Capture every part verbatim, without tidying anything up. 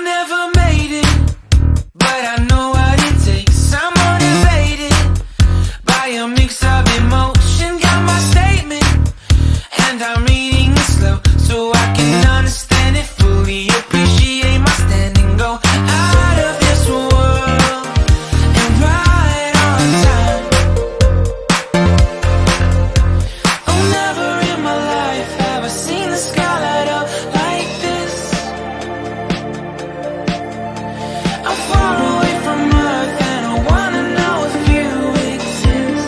never made it, but I know what it takes. I'm motivated by a mix of emotion. Got my statement, and I'm reading it slow so I can understand it fully. Appreciate my standing, go out of this world and right on time. Oh, never in my life have I seen the sky light up like this. I'm far away from Earth and I wanna know if you exist.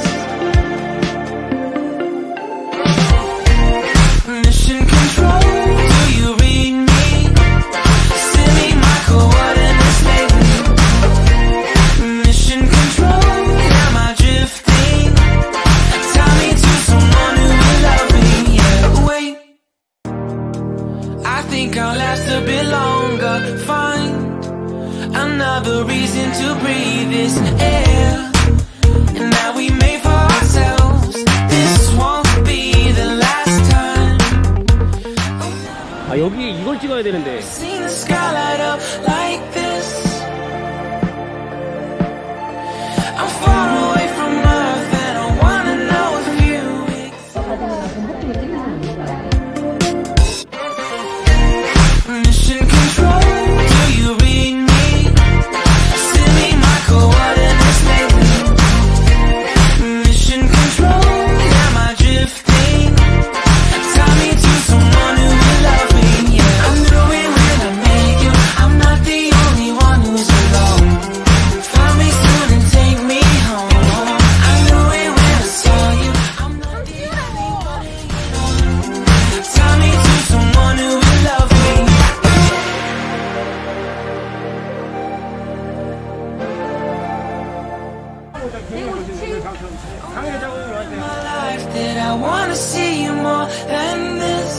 Mission control, do you read me? Send me my coordinates lately. Mission control, am I drifting? Tie me to someone who will love me. Yeah, wait, I think I'll last a bit longer. Find another reason to breathe this air, and that we made for ourselves. This won't be the last time. 아, 여기 이걸 찍어야 되는데. Seen the sky light up like this. I'm far away from Earth and I wanna know if you exist. Mission control, do you read me? Send me my coordinates lately. Mission control, am I drifting? Tie me to someone who will love me. Yeah, I knew it when I met you. I'm not the only one who's alone. Find me soon and take me home. I knew it when I saw you. I'm not the only one. Tie me to someone who will love me. My life that I wanna see you more than this.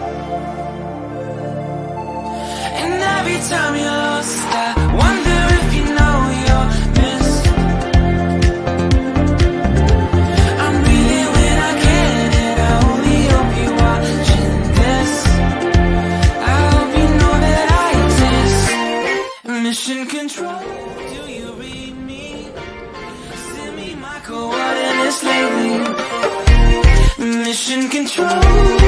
And every time you're lost, I wonder if you know you're missed. I'm breathing when I can, and I only hope you're watching this. I hope you know that I exist. Mission control, do you read me? Send me my coordinates lately. Mission control.